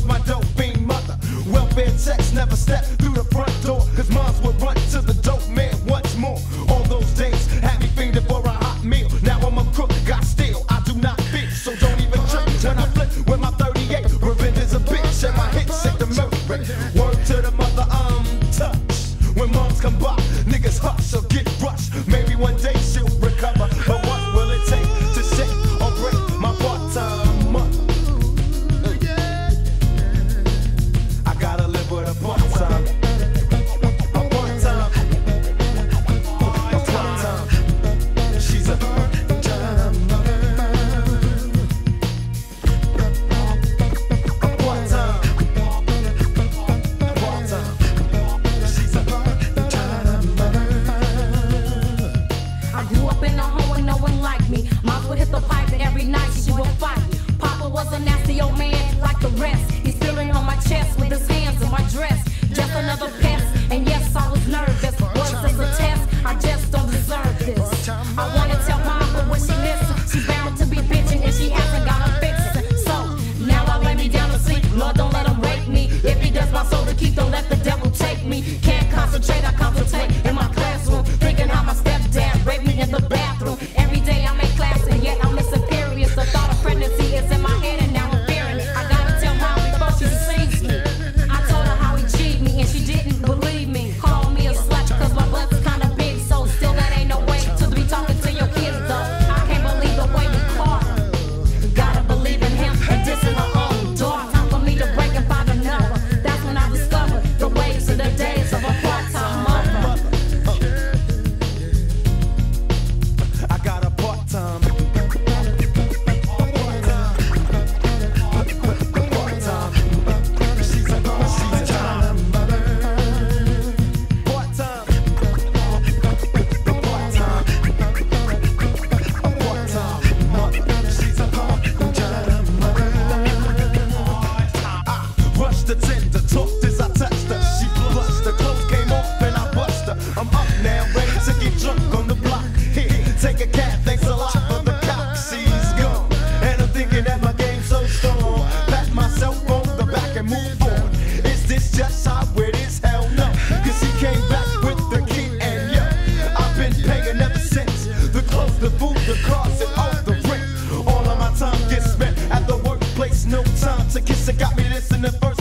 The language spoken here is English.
my dope fiend mother. Welfare checks never step through the front door, cause moms would run to the dope man once more. All those days had me fiending for a hot meal. Now I'm a crook, got steel, I do not fit, so don't even trip when I flip with my 38. Revenge is a bitch and my hits hit the mercury. Word to the mother, I'm touched. When moms come by, niggas hush or get rushed. Maybe one day she'll recover, but what will it take to shake or break my part-time mother? I gotta live with a part-time. A part-time. A part-time. She's a part-time mother. A part-time. Part-time. She's a part-time mother. I grew up in a home where no one liked me. Mom would hit the pipe every night, she would fight me. Papa was a nasty old man like the rest. He's feeling on my chest with his hands in my dress. Just another pest, and yes, I was nervous. Was this a test? I just don't deserve this. I wanna tell Mom, but when she listens, she's bound to be bitching and she hasn't got a fix it. So, now I lay me down to sleep. Lord, don't let him rape me. If he does my soul to keep, don't let the devil take me. Can't concentrate, I contemplate in my classroom, thinking how my stepdad raped me in the bathroom. Every day I'm in class and yet I'm missing periods. The thought of pregnancy is in my head and now I'm fearing it. I gotta tell Mom before she sees me. I told her how he cheated me and she didn't believe me. Called me a slut cause my butt's kinda big, so still that ain't no way to be talking to your kids though. I can't believe the way we caught her. Gotta believe in him and dissing her own daughter. Time for me to break and find another. That's when I discovered the ways of the days of a part-time mother. I got a part-time. Part-time. She's a part-time mother. Part-time. Part-time. A part-time mother. She's a part-time mother. I rushed the tender, talked as I touched her. She blushed, the clothes came off and I bust her. I'm up now, ready to get drunk on the block. Here, take a cab, thanks a lot for the cop. She's gone, and I'm thinking that my game's so strong. Pat myself on the back and move on. Is this just how it is? Hell no, cause she came back with the key and yeah, I've been paying ever since. The clothes, the food, the cars, and all the rent. All of my time gets spent at the workplace, no time to kiss. It got me this in the first